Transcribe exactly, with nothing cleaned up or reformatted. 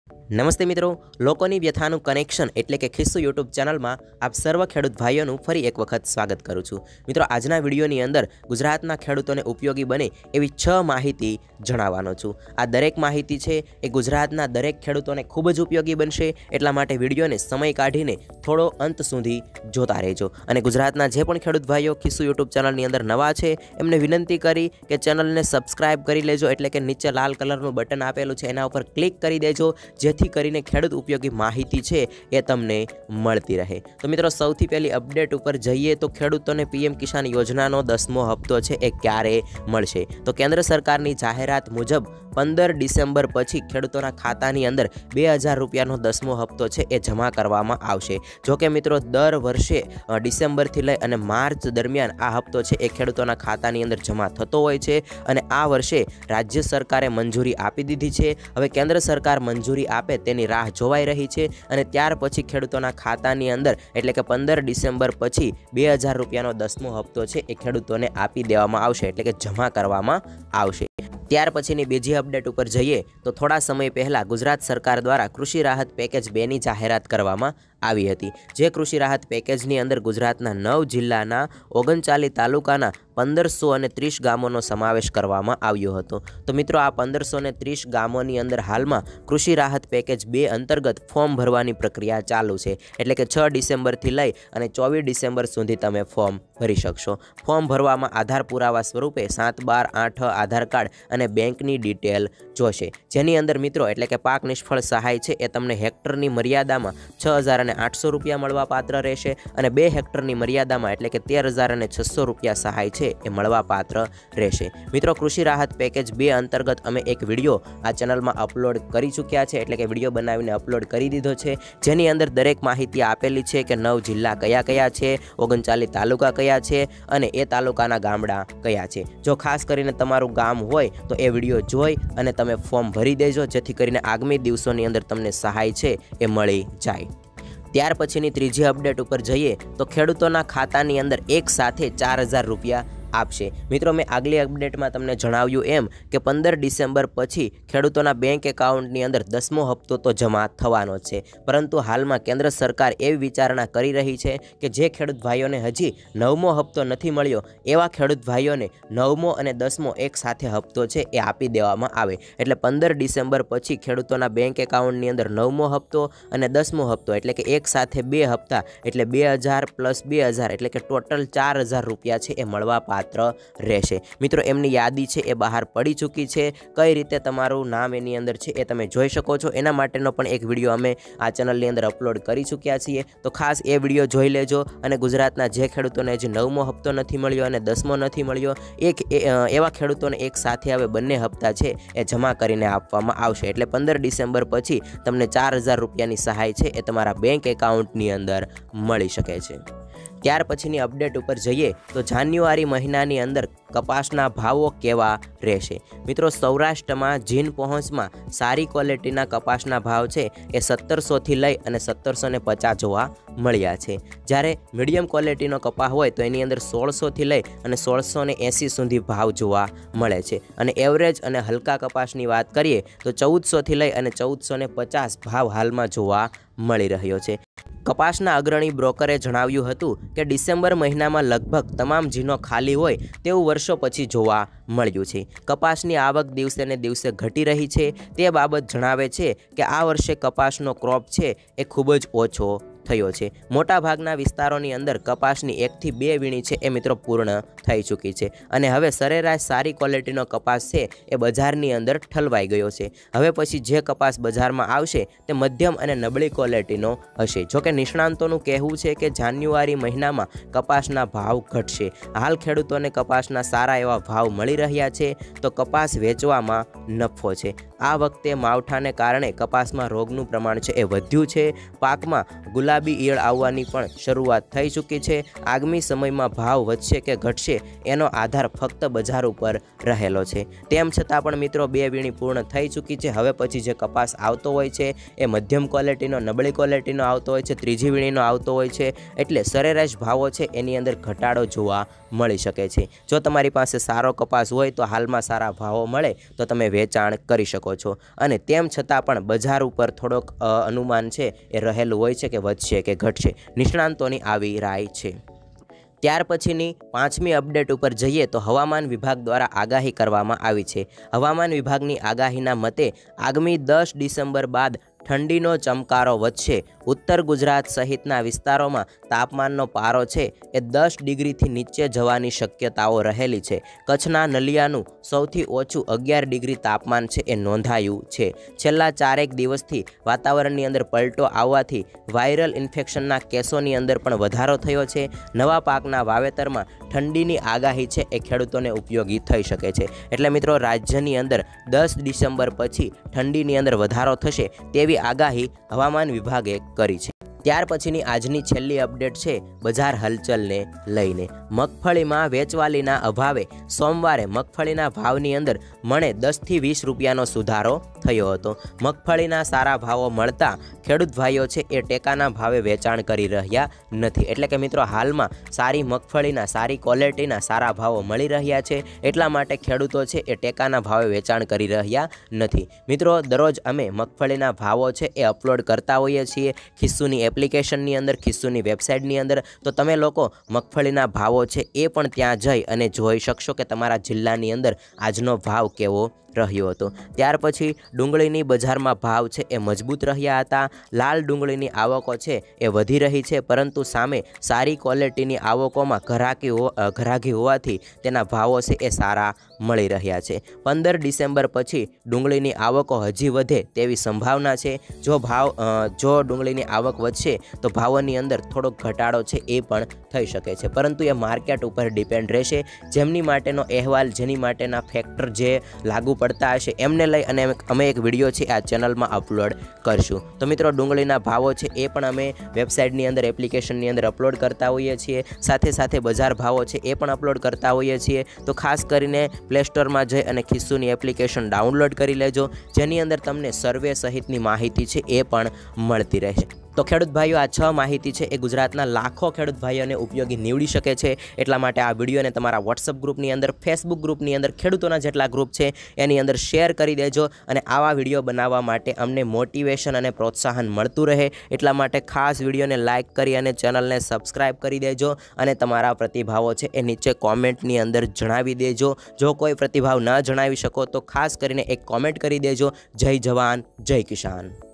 નમસ્તે મિત્રો, લોકોની વ્યથાનું કનેક્શન એટલે કે ખિસ્સુ યુટ્યુબ ચેનલમાં આપ સર્વ ખેડૂત ભાઈઓનું ફરી એક વખત સ્વાગત કરું છું। મિત્રો, આજના વિડીયોની અંદર ગુજરાતના ખેડૂતોને ઉપયોગી બને એવી છ માહિતી જણાવવાનો છું। આ દરેક માહિતી છે એ ગુજરાતના દરેક ખેડૂતોને ખૂબ જ ઉપયોગી બનશે, એટલા માટે વિડીયોને સમય કાઢીને થોડો અંત સુધી જોતા રહેજો। અને ગુજરાતના જે પણ ખેડૂત ભાઈઓ ખિસ્સુ યુટ્યુબ ચેનલની અંદર નવા છે એમને વિનંતી કરી કે ચેનલને સબસ્ક્રાઇબ કરી લેજો, એટલે કે નીચે લાલ કલરનું બટન આપેલું છે એના ઉપર ક્લિક કરી દેજો, જેથી કરીને ખેડૂત ઉપયોગી માહિતી છે એ તમને મળતી રહે। તો મિત્રો, સૌથી પહેલી અપડેટ ઉપર જઈએ તો ખેડૂતોને પીએમ કિસાન યોજનાનો દસમો હપ્તો છે એ ક્યારે મળશે? તો કેન્દ્ર સરકારની જાહેરાત મુજબ પંદર ડિસેમ્બર પછી ખેડૂતોના ખાતાની અંદર બે હજાર રૂપિયાનો દસમો હપ્તો છે એ જમા કરવામાં આવશે। જો કે મિત્રો, દર વર્ષે ડિસેમ્બરથી લઈ અને માર્ચ દરમિયાન આ હપ્તો છે એ ખેડૂતોના ખાતાની અંદર જમા થતો હોય છે, અને આ વર્ષે રાજ્ય સરકારે મંજૂરી આપી દીધી છે। હવે કેન્દ્ર સરકાર મંજૂરી આપે તેની રાહ જોવાઈ રહી છે, અને ત્યાર પછી ખેડૂતોના ખાતાની અંદર એટલે કે પંદર ડિસેમ્બર પછી બે હજાર રૂપિયાનો દસમો હપ્તો છે એ ખેડૂતોને આપી દેવામાં આવશે, એટલે કે જમા કરવામાં આવશે। ત્યાર પછીની બીજી અપડેટ ઉપર જઈએ તો થોડા સમય પહેલાં ગુજરાત સરકાર દ્વારા કૃષિ રાહત પેકેજ બે ની જાહેરાત કરવામાં આવી હતી। જે કૃષિ રાહત પેકેજની અંદર ગુજરાતના નવ જિલ્લાના ઓગણચાલીસ તાલુકાના પંદરસો અને ત્રીસ ગામોનો સમાવેશ કરવામાં આવ્યો હતો। તો મિત્રો, આ પંદરસો ને ત્રીસ ગામોની અંદર હાલમાં કૃષિ રાહત પેકેજ બે અંતર્ગત ફોર્મ ભરવાની પ્રક્રિયા ચાલુ છે, એટલે કે છ ડિસેમ્બરથી લઈ અને ચોવીસ ડિસેમ્બર સુધી તમે ફોર્મ ભરી શકશો। ફોર્મ ભરવામાં આધાર પુરાવા સ્વરૂપે સાત બાર આઠ આધાર કાર્ડ અને બેંકની ડિટેલ જોશે, જેની અંદર મિત્રો એટલે કે પાક નિષ્ફળ સહાય છે એ તમને હેક્ટરની મર્યાદામાં છ હજાર અને આઠસો રૂપિયા મળવા પાત્ર રહેશે, અને બે હેક્ટરની મર્યાદામાં એટલે કે તેર હજાર અને છસો રૂપિયા સહાય છે એ મળવા પાત્ર રહેશે। મિત્રો, કૃષિ રાહત પેકેજ બે અંતર્ગત અમે એક વિડીયો આ ચેનલમાં અપલોડ કરી ચૂક્યા છે, એટલે કે વિડીયો બનાવીને અપલોડ કરી દીધો છે, જેની અંદર દરેક માહિતી આપેલી છે કે નવ જિલ્લા કયા કયા છે, ઓગણચાલીસ તાલુકા કયા છે અને એ તાલુકાના ગામડા કયા છે। જો ખાસ કરીને તમારું ગામ હોય તો એ વિડીયો જોઈ અને તમે ફોર્મ ભરી દેજો, જેથી કરીને આગામી દિવસોની અંદર તમને સહાય છે એ મળી જાય। ત્યાર પછીની ત્રીજી અપડેટ ઉપર જઈએ તો ખેડૂતોના ખાતાની અંદર એક સાથે ચાર હજાર રૂપિયા આપશે। મિત્રો, મેં આગલી અપડેટમાં તમને જણાવ્યું એમ કે પંદર ડિસેમ્બર પછી ખેડૂતોના બેંક એકાઉન્ટની અંદર દસમો હપ્તો તો જમા થવાનો છે, પરંતુ હાલમાં કેન્દ્ર સરકાર એવી વિચારણા કરી રહી છે કે જે ખેડૂત ભાઈઓને હજી નવમો હપ્તો નથી મળ્યો એવા ખેડૂત ભાઈઓને નવમો અને દસમો એક સાથે હપ્તો છે એ આપી દેવામાં આવે, એટલે પંદર ડિસેમ્બર પછી ખેડૂતોના બેંક એકાઉન્ટની અંદર નવમો હપ્તો અને દસમો હપ્તો એટલે કે એક સાથે બે હપ્તા એટલે બે હજાર પ્લસ બે હજાર એટલે કે ટોટલ ચાર હજાર રૂપિયા છે એ મળવા પાત્ર રહેશે। મિત્રો, એમની યાદી છે એ બહાર પડી ચૂકી છે, કઈ રીતે તમારું નામ એની અંદર છે એ તમે જોઈ શકો છો, એના માટેનો પણ એક વિડીયો અમે આ ચેનલની અંદર અપલોડ કરી ચૂક્યા છીએ, તો ખાસ એ વિડીયો જોઈ લેજો। અને ગુજરાતના જે ખેડૂતોને હજી નવમો હપ્તો નથી મળ્યો અને દસમો નથી મળ્યો, એક એવા ખેડૂતોને એક સાથે હવે બંને હપ્તા છે એ જમા કરીને આપવામાં આવશે, એટલે પંદર ડિસેમ્બર પછી તમને ચાર હજાર રૂપિયાની સહાય છે એ તમારા બેંક એકાઉન્ટની અંદર મળી શકે છે। ત્યાર પછીની અપડેટ ઉપર જઈએ તો જાન્યુઆરી મહિનાની અંદર કપાસના ભાવો કેવા રહેશે? મિત્રો, સૌરાષ્ટ્રમાં જીન પહોંચમાં સારી ક્વોલિટીના કપાસના ભાવ છે એ સત્તરસોથી લઈ અને સત્તરસો ને પચાસ જોવા મળ્યા છે, જ્યારે મીડિયમ ક્વોલિટીનો કપાસ હોય તો એની અંદર સોળસોથી લઈ અને સોળસો ને એંસી સુધી ભાવ જોવા મળે છે, અને એવરેજ અને હલકા કપાસની વાત કરીએ તો ચૌદસોથી લઈ અને ચૌદસો ને પચાસ ભાવ હાલમાં જોવા મળી રહ્યો છે। કપાસના અગ્રણી બ્રોકરે જણાવ્યું હતું કે ડિસેમ્બર મહિનામાં લગભગ તમામ જીનો ખાલી હોય તેવું વર્ષો પછી જોવા મળ્યું છે। કપાસની આવક દિવસે ને દિવસે ઘટી રહી છે, તે બાબત જણાવે છે કે આ વર્ષે કપાસનો ક્રોપ છે એ ખૂબ જ ઓછો થયો છે। મોટાભાગના વિસ્તારોની અંદર કપાસની એકથી બે વીણી છે એ મિત્રો પૂર્ણ થઈ ચૂકી છે, અને હવે સરેરાશ સારી ક્વોલિટીનો કપાસ છે એ બજારની અંદર ઠલવાઈ ગયો છે। હવે પછી જે કપાસ બજારમાં આવશે તે મધ્યમ અને નબળી ક્વોલિટીનો હશે। જોકે નિષ્ણાંતોનું કહેવું છે કે જાન્યુઆરી મહિનામાં કપાસના ભાવ ઘટશે। હાલ ખેડૂતોને કપાસના સારા એવા ભાવ મળી રહ્યા છે, તો કપાસ વેચવામાં નફો છે। આ વખતે માવઠાને કારણે કપાસમાં રોગનું પ્રમાણ છે એ વધ્યું છે। પાકમાં ગુલાબી ઈયળ આવવાની પણ શરૂઆત થઈ ચૂકી છે। આગામી સમયમાં ભાવ વધશે કે ઘટશે એનો આધાર ફક્ત બજાર ઉપર રહેલો છે। તેમ છતાં પણ મિત્રો, બે વીણી પૂર્ણ થઈ ચૂકી છે। હવે પછી જે કપાસ આવતો હોય છે એ મધ્યમ ક્વોલિટીનો, નબળી ક્વોલિટીનો આવતો હોય છે, ત્રીજી વીણીનો આવતો હોય છે, એટલે સરેરાશ ભાવો છે એની અંદર ઘટાડો જોવા મળી શકે છે। જો તમારી પાસે સારો કપાસ હોય તો હાલમાં સારા ભાવો મળે તો તમે વેચાણ કરી શકો શકો છો। અને તેમ છતાં પણ બજાર ઉપર થોડોક અનુમાન છે એ રહેલું હોય છે કે વધશે કે ઘટશે, નિષ્ણાંતોની આવી રાય છે। ત્યાર પછીની પાંચમી અપડેટ ઉપર જઈએ તો હવામાન વિભાગ દ્વારા આગાહી કરવામાં આવી છે। હવામાન વિભાગની આગાહીના મતે આગામી દસ ડિસેમ્બર બાદ ઠંડીનો ચમકારો વધશે। ઉત્તર ગુજરાત સહિતના વિસ્તારોમાં તાપમાનનો પારો છે એ દસ ડિગ્રીથી નીચે જવાની શક્યતાઓ રહેલી છે। કચ્છના નલિયાનું સૌથી ઓછું અગિયાર ડિગ્રી તાપમાન છે એ નોંધાયું છે। છેલ્લા ચારેક દિવસથી વાતાવરણની અંદર પલટો આવવાથી વાયરલ ઇન્ફેક્શનના કેસોની અંદર પણ વધારો થયો છે। નવા પાકના વાવેતરમાં ઠંડીની આગાહી છે એ ખેડૂતોને ઉપયોગી થઈ શકે છે। એટલે મિત્રો રાજ્યની અંદર દસ ડિસેમ્બર પછી ઠંડીની અંદર વધારો થશે તેવી આગાહી હવામાન વિભાગે કરી છે। ત્યાર પછીની આજની છેલ્લી અપડેટ છે બજાર હલચલને લઈને। મગફળીમાં વેચવાલીના અભાવે સોમવારે મગફળીના ભાવની અંદર મણે દસથી વીસ રૂપિયાનો સુધારો થયો હતો। મગફળીના સારા ભાવો મળતા ખેડૂત ભાઈઓ છે એ ટેકાના ભાવે વેચાણ કરી રહ્યા નથી। એટલે કે મિત્રો હાલમાં સારી મગફળીના સારી ક્વોલિટીના સારા ભાવો મળી રહ્યા છે, એટલા માટે ખેડૂતો છે એ ટેકાના ભાવે વેચાણ કરી રહ્યા નથી। મિત્રો દરરોજ અમે મગફળીના ભાવો છે એ અપલોડ કરતા હોઈએ છીએ ખિસ્સુની એપ્લિકેશનની અંદર, ખિસ્સુની વેબસાઇટની અંદર। તો તમે લોકો મગફળીના ભાવો છે એ પણ ત્યાં જઈ અને જોઈ શકશો કે તમારા જિલ્લાની અંદર આજનો ભાવ કેવો રહ્યો હતો। ત્યાર પછી ડુંગળીની બજારમાં ભાવ છે એ મજબૂત રહ્યા હતા। લાલ ડુંગળીની આવકો છે એ વધી રહી છે, પરંતુ સામે સારી ક્વોલિટીની આવકોમાં ઘરાકી ઘરાકી હોવાથી તેના ભાવો છે એ સારા મળી રહ્યા છે। પંદર ડિસેમ્બર પછી ડુંગળીની આવકો હજી વધે તેવી સંભાવના છે। જો ભાવ જો ડુંગળીની આવક વધશે તો ભાવોની અંદર થોડોક ઘટાડો છે એ પણ થઈ શકે છે, પરંતુ એ માર્કેટ ઉપર ડિપેન્ડ રહેશે। જેમની માટેનો અહેવાલ, જેની માટેના ફેક્ટર જે લાગુ પડતા હશે એમને લઈ અને અમે એક વિડીયો છે આ ચેનલમાં અપલોડ કરશું। તો મિત્રો ડુંગળીના ભાવો છે એ પણ અમે વેબસાઇટની અંદર, એપ્લિકેશનની અંદર અપલોડ કરતા હોઈએ છીએ। સાથે સાથે બજાર ભાવો છે એ પણ અપલોડ કરતા હોઈએ છીએ। તો ખાસ કરીને પ્લે સ્ટોરમાં જઈ અને ખિસ્સુની એપ્લિકેશન ડાઉનલોડ કરી લેજો, જેની અંદર તમને સર્વે સહિતની માહિતી છે એ પણ મળતી રહેશે। તો ખેડૂત ભાઈઓ, આ છ માહિતી છે એ ગુજરાતના લાખો ખેડૂત ભાઈઓને ઉપયોગી નીવડી શકે છે, એટલા માટે આ વિડીયોને તમારા વોટ્સઅપ ગ્રુપની અંદર, ફેસબુક ગ્રુપની અંદર, ખેડૂતોના જેટલા ગ્રુપ છે એની અંદર શેર કરી દેજો। અને આવા વિડીયો બનાવવા માટે અમને મોટિવેશન અને પ્રોત્સાહન મળતું રહે, એટલા માટે ખાસ વિડીયોને લાઇક કરી અને ચેનલને સબસ્ક્રાઈબ કરી દેજો। અને તમારા પ્રતિભાવો છે એ નીચે કોમેન્ટની અંદર જણાવી દેજો। જો કોઈ પ્રતિભાવ ન જણાવી શકો તો ખાસ કરીને એક કોમેન્ટ કરી દેજો। જય જવાન, જય કિસાન।